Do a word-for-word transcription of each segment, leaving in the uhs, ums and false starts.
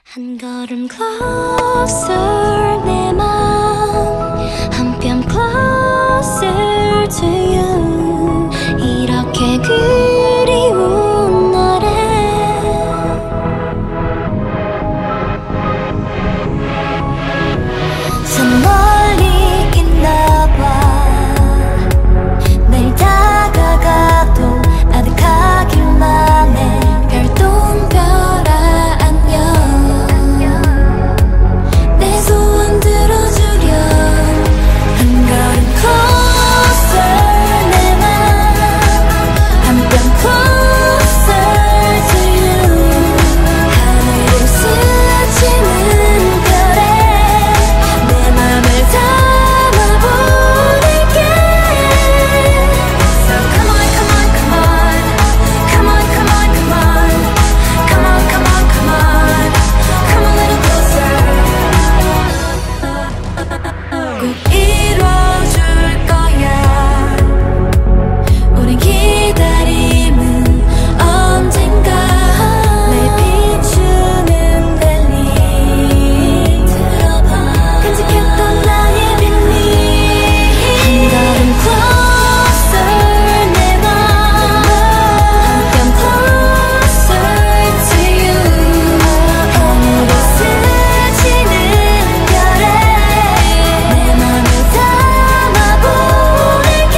한 걸음 closer 내 맘 한 뼘 closer to you 이렇게 그리운 너를 저 멀리 있나 봐 매일 다가가도 아득하기만 해 별똥별아 안녕 내 소원 들어주렴 한 걸음 closer 내 맘 한 뼘 closer to you 하늘을 스치는 별에 내 맘을 담아보낼게 So come on come on come on come on come on come on come on come on come on come a little closer 꼭 이뤄줄 거야 우린 기다림은 언젠가 날 비추는 벨리 들어봐 간직했던 나의 비밀 한 걸음 closer 내 맘 한 뼘 closer to you 하늘을 스치는 별에 내 맘을 담아보낼게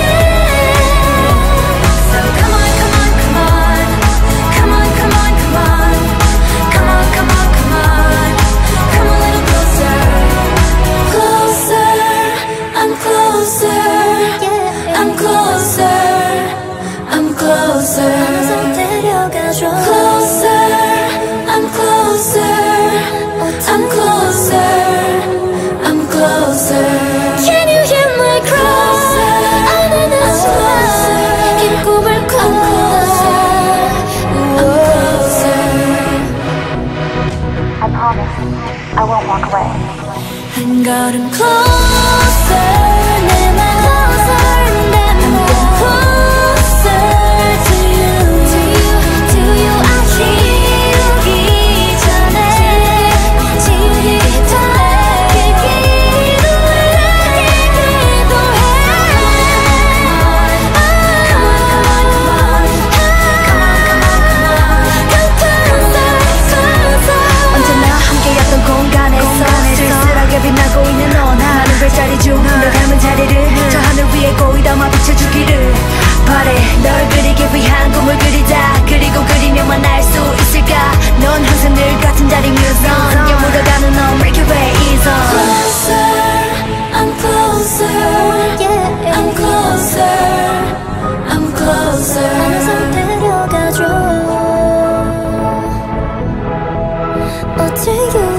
So come on come on come on come on come on come on come on come on come on come a little closer closer I'm closer I'm closer I'm closer 데려가줘 closer I'm closer I'm closer I'm closer Can you hear my cry 안에는 closer 긴 꿈을 꿔 I'm closer I'm closer I promise I won't walk away. 한 걸음 closer 내 맘 한 뼘 closer to you to you 아 지우기 전에 지우기 전에 기도해 기도해 Come on come on come on come on come on come closer closer 언제나 함께였던 공간에서 쓸쓸하게 빛나고 있는 넌 많은 별자리 중 널 닮은 자리를 저 하늘 위에 고이 담아 비춰주기를 바래 널 그리기 위한 꿈을 그리자 그리고 그리며만 알 수 있을까 넌 항상 늘 같은 자리 뮤선 여물어가는 넌 Milky Way is on Closer, I'm closer, I'm closer, I'm closer. 나는 손 데려가줘. Oh, to you.